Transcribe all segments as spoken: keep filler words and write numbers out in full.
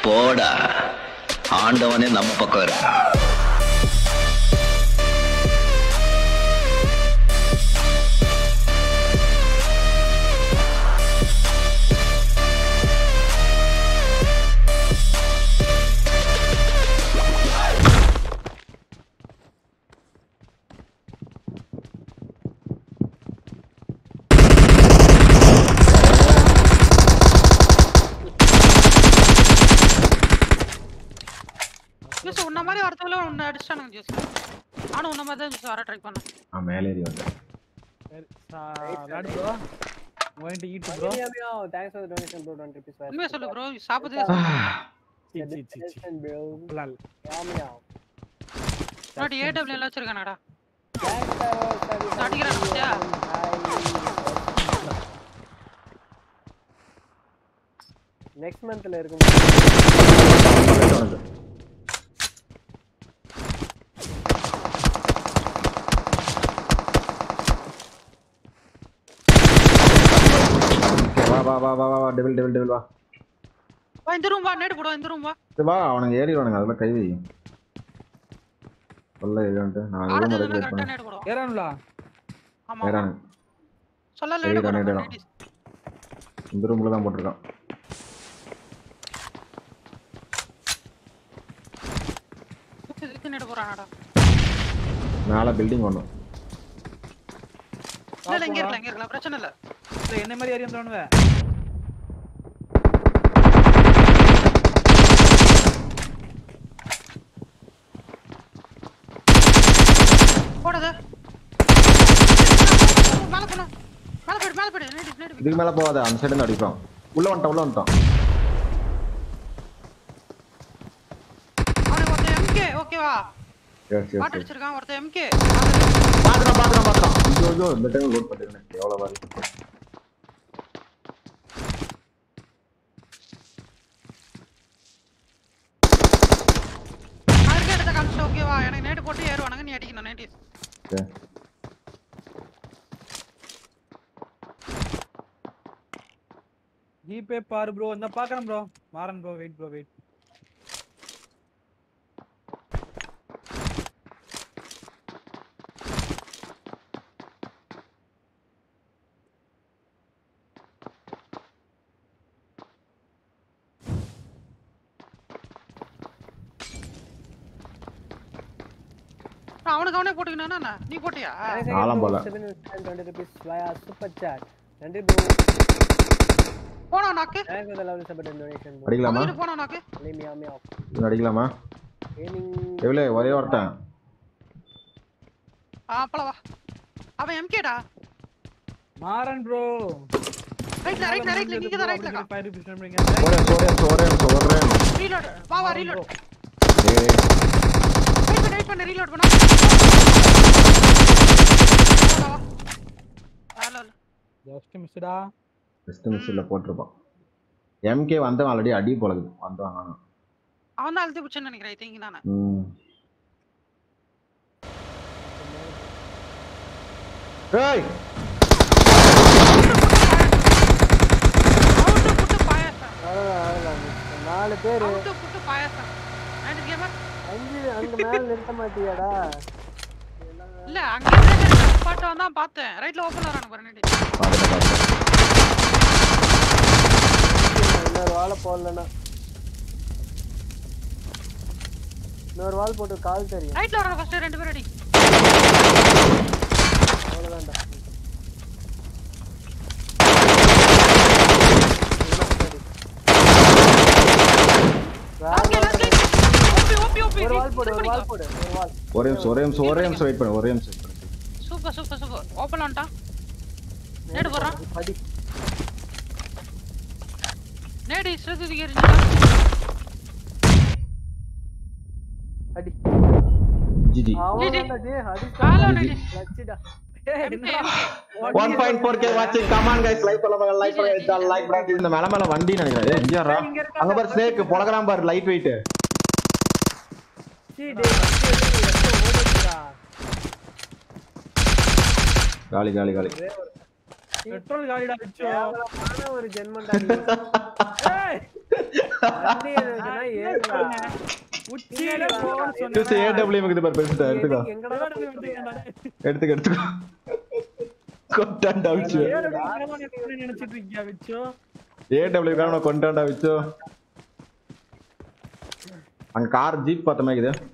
போடா ஆண்டவனே நம்ம பக்கம் இருக்கா. உன்ன மாதிரி ஒருத்தவள உன்ன அடிச்சானுங்க ஜெஸ். ஆனா உன்ன மாதிரி தான் வர ட்ரை பண்ணேன். ஆ மேலே ஏறி வந்தேன். சரி lot bro. going to eat bro. Thanks for the donation bro. twenty rupees. உண்மையா சொல்லு bro. சாப்பிடுதே சி சி சி சி bro. லால். யாமியா. நாடி ஏடபிள்யூ எல்லாம் வச்சிருக்கானடா. Thanks for அடிக்கறான் பாத்தியா? நெக்ஸ்ட் மந்த்ல இருக்கும். வா வா வா வா டெவில் டெவில் டெவில் வா. வா இந்த ரூம் வா நேடு போடு இந்த ரூம் வா. வா அவனுங்க ஏறிடுவானுங்க அதெல்லாம் கை வை. சொல்ல ஏறிட்டு நான் ரூம் வரைக்கும் வெயிட் பண்ணேன். ஏறானுல. ஆமா. ஏறானு. சொல்ல நேடு போடு. இந்த ரூம்ல தான் போட்டுருக்கான். இதுக்கு நேடு போறானடா. மேல பில்டிங் ஒண்ணு. இல்ல இங்க இருக்கலாம் இங்க இருக்கலாம் பிரச்சனை இல்ல. என்ன மாதிரி ஏரியா வந்துறானுவே. போடுது. மேல போலாம். மேல போடு மேல போடு நேடு நேடு. இதுக்கு மேல போவாத அந்த சைடுல இருந்து அடிப்பான். உள்ள வந்துட்டான் உள்ள வந்துட்டான். அவனே ஒருத்த எம்கே ஓகேவா? Yes yes. பாட்டு வச்சிருக்கான் ஒருத்த எம்கே. பாக்குறேன் பாக்குறேன் பாக்குறேன். ஐயோ ஐயோ இந்த டைம் லோட் பண்ணிட்டேன். எவ்வளவு வாரி. ஆர்கேட்ட காமிச்சு ஓகேவா? எனக்கு நேடு போட்டு ஏறுவானுங்க நீ அடிக்கணும் நைன்டி. ஓகே. ஜிபே பாரு ப்ரோ என்ன பாக்குறேன் bro. Maran bro wait bro wait. அவனுக்கு அவனே போட்டுக்கினானா நீ போட்டியா? நாலாம் போல. twenty rupees via super chat. நன்றி ப்ரோ. போனா நாக்கு. Thanks for the lovely support and donation bro. அடிக்கலாமா? அவன் போனா நாக்கு. லேமியா மியா. இது அடிக்கலாமா? ஏனிங் எவ்வளவு ஒரே ஒருத்தன். ஆ பள வா. அவன் எம்கேடா. மாறன் ப்ரோ. ரைட்ல ரைட்ல ரைட்ல நீங்க தான் ரைட்ல கா. five rupees பண்றீங்க. ஒரே ஒரே ஒரே ஒரே. ரீலோட். வா வா ரீலோட். ஏய். வெயிட் பண்ணு வெயிட் பண்ணு ரீலோட் பண்ணு. ஹலோ. ஜஸ்ட் மிஸ்டா. ஜஸ்ட் மிஸ்ல போட்டுறோம். எம்கே வந்தவன் ஆல்ரெடி அடி போலது வந்தாங்க ஆனா. அவன் தான் அழுத்தி புடிச்சேன்னு நினைக்கிறேன் ஐ திங்க் நானே. ம். ஏய். அவுட் புட்டு பாயாசம். நாலு பேர் அவுட் புட்டு பாயாசம். அண்ட் கேமர் அஞ்சு அங்க மேல நிறுத்த மாட்டியாடா? இல்ல அங்க இருக்க ஸ்பாட் வந்தா பார்த்தேன். ரைட்ல ஓபன் ஆறானு பாரு நேடி. பாத்துட்ட பாத்துட்ட. இன்னொரு வால் போடலனா. இன்னொரு வால் போட்டு கால் தெரியும். ரைட்ல வராங்க ஃபர்ஸ்ட் ரெண்டு பேர் அடி. அவ்வளவுதான்டா. ஒரு வால் போடு ஒரு வால் போடு ஒரு வால். ஒரே நிமிஷம் ஒரே நிமிஷம் ஒரே நிமிஷம் வெயிட் பண்ணு ஒரே நிமிஷம் வெயிட் பண்ணு. சூப்பர் சூப்பர் சூப்பர் ஓபன் ஆன்டா. நேடு போறான். அடி. நேடி ஸ்ட்ரெஸ் ஏறினா. அடி. ஜிஜி. அவனடா டே அடி. ஹலோ நேடி. லட்சிடா. one point four k watching. Come on guys, like பண்ணுங்க லைக் பண்ணுங்க லைக் பண்ணுங்க. இந்த மேல மேல வண்டி நினைக்கிறேன். எங்கடா? அங்க பாரு ஸ்னேக் பொளகறான் பாரு லைட் வெயிட். சி டே ஓடுடா. காலி காலி காலி. பெட்ரோல் காலிடா விச்சோ கேவலமான ஒரு ஜென்மண்டா நீ. ஏய் வண்டி எதுக்குன்னா ஏறுடா. உச்சியில போன்னு ஜூஸ் சொன்னேன் ஏடபிள்யூ கிட்ட பாரு பெருசுடா எடுத்துக்கோ எங்கடா எடுத்துக்க எடுத்துக்கோ கொண்டாண்டா விச்சு நினைச்சிட்டு இருக்கியா விச்சோ ஏடபிள்யூ காரன கொண்டாண்டா விச்சு அங்க கார் ஜீப் பார்த்த மாதிரி இருக்குது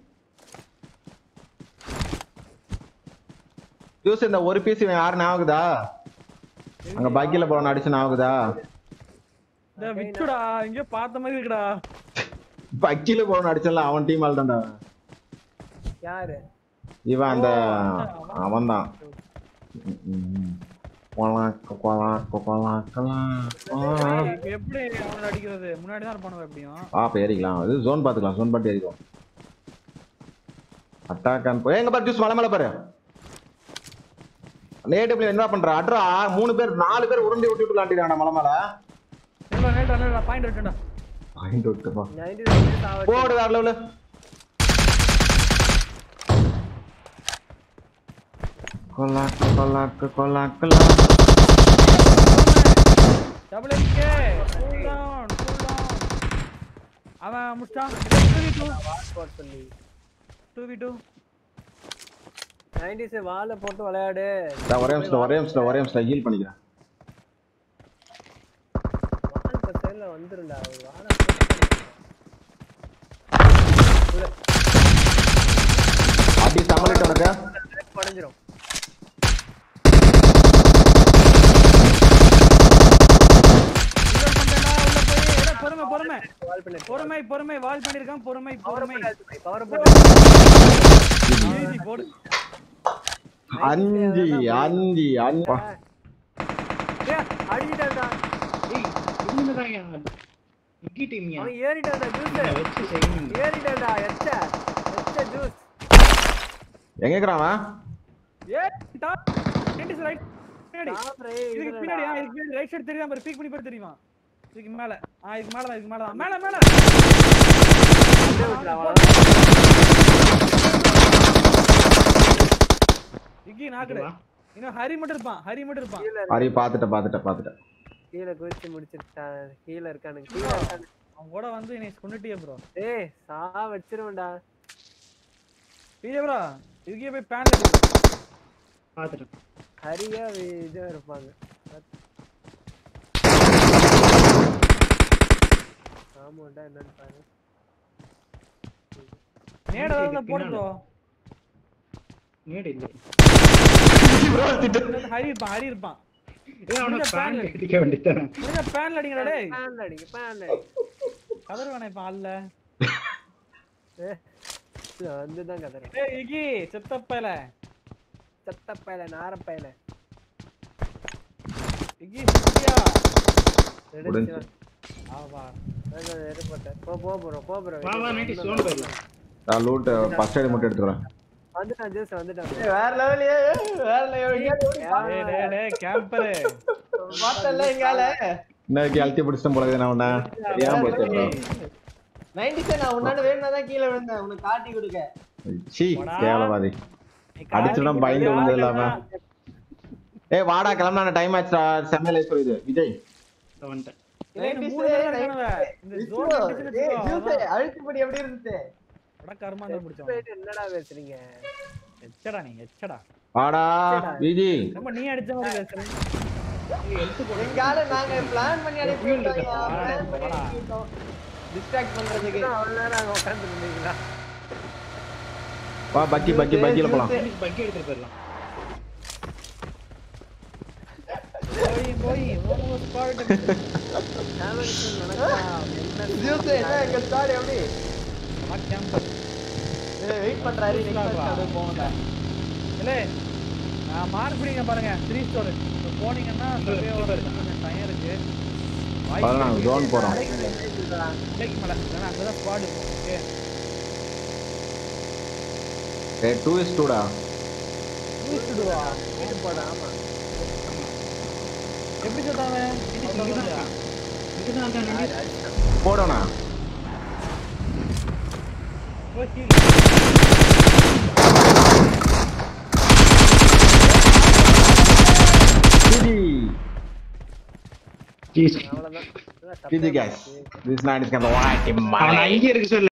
ஜூஸ் இந்த ஒரு பீஸ் இவன் யாரு ஞாபகதா அங்க பைக்கில போறவன அடிச்சு ஞாபகதா டேய் விச்சுடா இங்க பார்த்த மாதிரி இருக்குடா பைக்கில போறவன அடிச்சல அவன் டீம் ஆள் தான்டா யாரு இவன் அந்த அவன்தான் கோலா கோலா கோலா கோலா எப்படி அவன அடிக்கிறது முன்னாடி தான் இருப்பானோ எப்படியும் ஆ பேரிக்கலாம் அது ஜோன் பாத்துக்கலாம் ஜோன் பாத்து ஏறிக்கும் அட்டாக் ஆன் போய் எங்க பாரு ஜூஸ் மலை மேல பாரு நேடபிள்யூ என்ன பண்ற அட்ரா மூணு பேர் நாலு பேர் உருண்டி விட்டு விட்டு லாண்டிடாடா மலை மேல நேடா நேடா நேடா பாயிண்ட் விட்டுடா பாயிண்ட் விட்டுப்பா தொண்ணூறு போடு வேற லெவல் கொலா கொலா கொலா கொலா double K cool down cool down அவன் முஸ்டா டூ வி டூ பாஸ்போர்ட் சொல்லி டூ வி டூ நைன்டீஸ் வால்ல போட்டு விளையாடு நான் ஒரே நிமிஷம் ஒரே நிமிஷம் ஒரே நிமிஷம் ஹீல் பண்ணிக்கிறேன் வால் பத்தேல வந்துருடா வால அடி சமலிட்ட உனக்கு படஞ்சிரும் பொறுமை பொறுமை வால் பண்ணு பொறுமை பொறுமை வால் பண்ணிருக்கான் பொறுமை பொறுமை பவர் போடு ஈஸி போடு அஞ்சு அஞ்சு அஞ்சு ஏய் அடிடா ஏய் இன்னும்தான்யா இக்கி டீம்யா அவன் ஏறிட்டான்டா ஜூஸ் வெச்சு செய்யுங்க ஏறிட்டான்டா எச்ச எச்ச ஜூஸ் எங்க இருக்கறான் அவன் ஏ டாப் நைன்டீஸ் ரைட் பின்னாடி டாப் ரே இதுக்கு பின்னாடி ஆ இதுக்கு பின்னாடி ரைட் சைடு தெரியுமா பாரு பீக் பண்ணி பாரு தெரியுமா இதுக்கு மேல ஆ இதுக்கு மேல தான் இதுக்கு மேல தான் மேல மேல அப்படியே விட்டுடா இக்கி நாக்குடு இன்னும் ஹரி மட்டும் இருப்பான் ஹரி மட்டும் இருப்பான் ஹரி பாத்துட்ட பாத்துட்ட பாத்துட்ட கீழ குதிச்சு முடிச்சிட்டான் கீழ இருக்கானுங்க கீழ இருக்கானுங்க அவன் கூட வந்து என்னை கொன்னுட்டியே ப்ரோ ஏய் சா வச்சிருவேன்டா பிஜே ப்ரோ இதுக்கே போய் பேன்ல பாத்துட்டேன் ஹரியா இதா இருப்பாங்க ஆமாடா என்னன்னு பாரு நேடா வந்து போடு ப்ரோ நேடு இல்ல ப்ரோ திட்டு ஹரி இருப்பான் ஹரி இருப்பான் ஏய் அவன பேன் அடிக்க வேண்டியதானே என்ன பேன்ல அடிங்கடா டேய் பேன்ல அடிங்க பேன்ல அடி கதறுவானே இப்ப அல்ல ஏ வந்து தான் கதற ஏய் இகி செத்தப்பைல சத்தப்பையில நாரப்பையில இகி சிட்டியா எடுத்து ஆவா நான் ஏற்பட்ட போ போ ப்ரோ போ ப்ரோ வா வா நைன்டி சோன் போயிடலாம் நான் லூட் ஃபர்ஸ்ட் எய்ட் மட்டும் எடுத்துறேன் வந்துட்டான் ஜூஸ் வந்துட்டான் வேற லெவல் வேற லெவல் டேய் டேய் டேய் கேம்பர் மாத்தல எங்கால இன்னைக்கு அல்டி பிடிச்சம் போல நான் உன்ன தெரியாம போச்சு ப்ரோ நைன்டி நான் உன்னால வேணும்னா தான் கீழ விழுந்தேன் உனக்கு காட்டி கொடுக்க சீ கேவலவாதி அடிச்சுடா பயந்து விழுந்தது இல்லாம ஏய் வாடா கிளம்புனா டைம் ஆச்சுடா செம்ம லைஃப் இது விஜய் வந்துட்டேன் இந்த ஜோன் அழுத்துப்படி எப்படி இருந்துச்சு அட கர்மாந்த முடிச்சோம் போயிட்டு என்னடா பேசுறீங்க எச்சடா நீ எச்சடா வாடா விஜி நம்ம நீ அடிச்ச மாதிரி பேசுற எங்கால நாங்க பிளான் பண்ணி அனுப்பி விட்டோம் டிஸ்ட்ராக்ட் பண்றதுக்கு அவ்வளவு நேரம் அங்க உட்கார்ந்து இருந்தீங்களா வா பக்கி பக்கி பக்கில போலாம் பக்கி எடுத்துட்டு போயிடலாம் போய் போய் ஓ ஸ்பாட் ஜூஸ் என்ன எங்க ஸ்டார்ட் எப்படி நான் கேம்பர் ஏய் வெயிட் பண்றாரு நெக்ஸ்ட் ஸ்டார்ட் போங்க இல்ல நான் மார்க் பண்ணீங்க பாருங்க த்ரீ ஸ்டோர் போனீங்கன்னா சர்வே ஓவர் கொஞ்சம் டைம் இருக்கு பாருங்க நாங்க ஜோன் போறோம் லைக் மேல நான் அங்க தான் ஸ்குவாட் இருக்கும் ஓகே ஏய் டூ இஸ் டூ டா கூப்பிடுவா வீட்டு போட ஆமா எப்படி சொல்றாங்க இதுதான் அந்த நைன்டி போடணும் okay Viji G G guys. This night is gonna be white in my. அவன் அங்கே இருக்கு சொல்லு.